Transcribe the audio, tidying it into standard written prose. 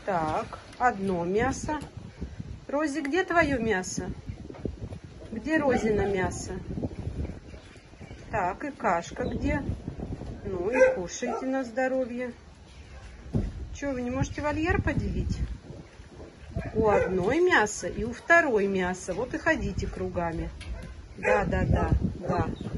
Так, одно мясо. Рози, где твое мясо? Где Розина мясо? Так, и кашка где? Ну и кушайте на здоровье. Что, вы не можете вольер поделить? У одной мясо и у второй мясо. Вот и ходите кругами. Да.